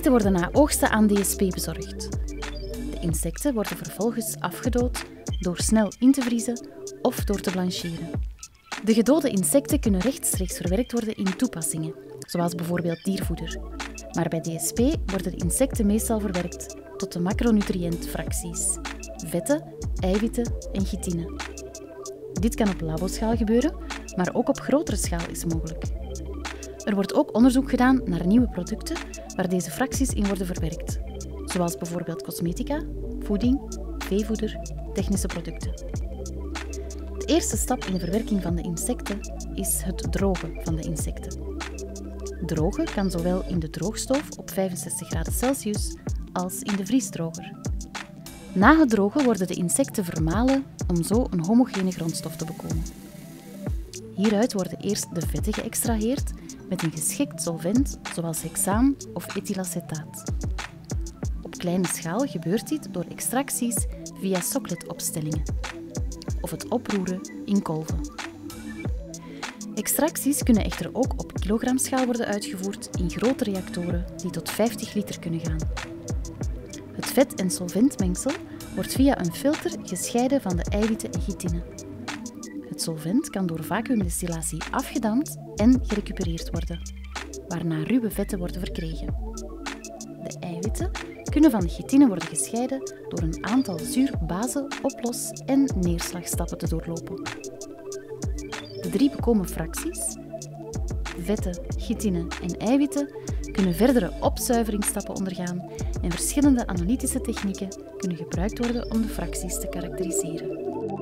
insecten worden na oogsten aan DSP bezorgd. De insecten worden vervolgens afgedood door snel in te vriezen of door te blancheren. De gedode insecten kunnen rechtstreeks verwerkt worden in toepassingen, zoals bijvoorbeeld diervoeder. Maar bij DSP worden de insecten meestal verwerkt tot de macronutriëntfracties: vetten, eiwitten en chitine. Dit kan op laboschaal gebeuren, maar ook op grotere schaal is mogelijk. Er wordt ook onderzoek gedaan naar nieuwe producten waar deze fracties in worden verwerkt, zoals bijvoorbeeld cosmetica, voeding, veevoeder, technische producten. De eerste stap in de verwerking van de insecten is het drogen van de insecten. Drogen kan zowel in de droogstoof op 65 graden Celsius als in de vriesdroger. Na het drogen worden de insecten vermalen om zo een homogene grondstof te bekomen. Hieruit worden eerst de vetten geëxtraheerd met een geschikt solvent zoals hexaan of ethylacetaat. Op kleine schaal gebeurt dit door extracties via Socklet-opstellingen of het oproeren in kolven. Extracties kunnen echter ook op kilogramschaal worden uitgevoerd in grote reactoren die tot 50 liter kunnen gaan. Het vet- en solventmengsel wordt via een filter gescheiden van de eiwitten en chitine. Het solvent kan door vacuümdistillatie afgedamd en gerecupereerd worden, waarna ruwe vetten worden verkregen. De eiwitten kunnen van de chitine worden gescheiden door een aantal zuur-base-, oplos- en neerslagstappen te doorlopen. De 3 bekomen fracties, vetten, chitine en eiwitten, kunnen verdere opzuiveringsstappen ondergaan en verschillende analytische technieken kunnen gebruikt worden om de fracties te karakteriseren.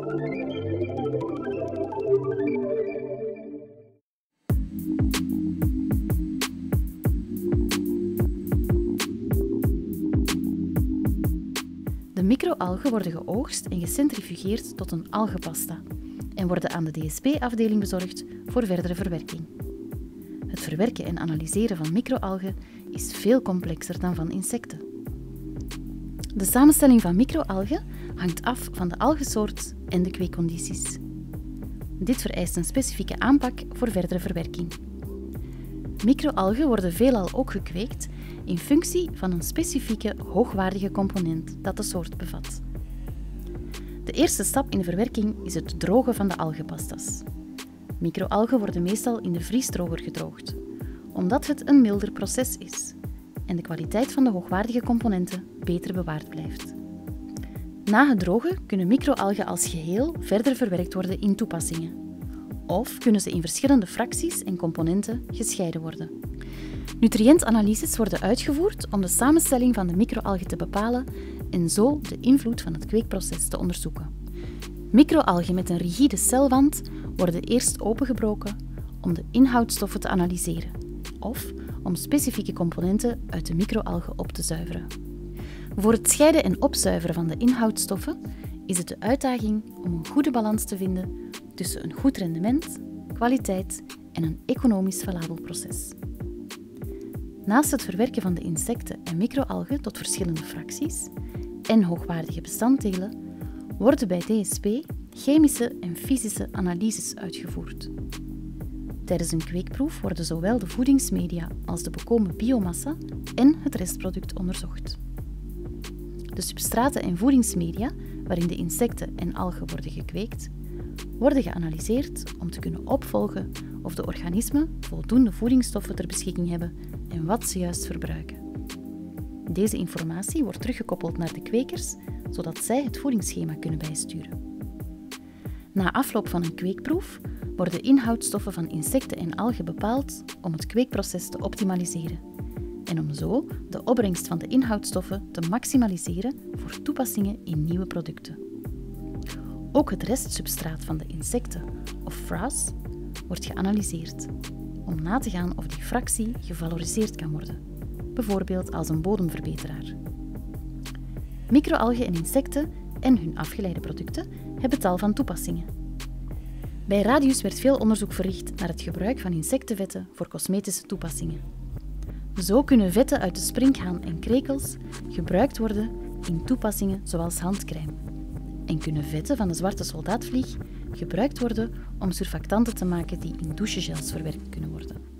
De microalgen worden geoogst en gecentrifugeerd tot een algenpasta en worden aan de DSP-afdeling bezorgd voor verdere verwerking. Het verwerken en analyseren van microalgen is veel complexer dan van insecten. De samenstelling van microalgen hangt af van de algensoort en de kweekcondities. Dit vereist een specifieke aanpak voor verdere verwerking. Microalgen worden veelal ook gekweekt in functie van een specifieke hoogwaardige component dat de soort bevat. De eerste stap in de verwerking is het drogen van de algenpastas. Microalgen worden meestal in de vriesdroger gedroogd, omdat het een milder proces is en de kwaliteit van de hoogwaardige componenten beter bewaard blijft. Na het drogen kunnen microalgen als geheel verder verwerkt worden in toepassingen, of kunnen ze in verschillende fracties en componenten gescheiden worden. Nutriëntanalyses worden uitgevoerd om de samenstelling van de microalgen te bepalen en zo de invloed van het kweekproces te onderzoeken. Microalgen met een rigide celwand worden eerst opengebroken om de inhoudstoffen te analyseren of om specifieke componenten uit de microalgen op te zuiveren. Voor het scheiden en opzuiveren van de inhoudstoffen is het de uitdaging om een goede balans te vinden tussen een goed rendement, kwaliteit en een economisch valabel proces. Naast het verwerken van de insecten en microalgen tot verschillende fracties en hoogwaardige bestanddelen worden bij DSP chemische en fysische analyses uitgevoerd. Tijdens een kweekproef worden zowel de voedingsmedia als de bekomen biomassa en het restproduct onderzocht. De substraten en voedingsmedia waarin de insecten en algen worden gekweekt, worden geanalyseerd om te kunnen opvolgen of de organismen voldoende voedingsstoffen ter beschikking hebben en wat ze juist verbruiken. Deze informatie wordt teruggekoppeld naar de kwekers, zodat zij het voedingsschema kunnen bijsturen. Na afloop van een kweekproef worden de inhoudstoffen van insecten en algen bepaald om het kweekproces te optimaliseren en om zo de opbrengst van de inhoudstoffen te maximaliseren voor toepassingen in nieuwe producten. Ook het restsubstraat van de insecten, of frass, wordt geanalyseerd om na te gaan of die fractie gevaloriseerd kan worden, bijvoorbeeld als een bodemverbeteraar. Microalgen en insecten en hun afgeleide producten hebben tal van toepassingen. Bij Radius werd veel onderzoek verricht naar het gebruik van insectenvetten voor cosmetische toepassingen. Zo kunnen vetten uit de sprinkhaan en krekels gebruikt worden in toepassingen zoals handcrème. En kunnen vetten van de zwarte soldaatvlieg gebruikt worden om surfactanten te maken die in douchegels verwerkt kunnen worden.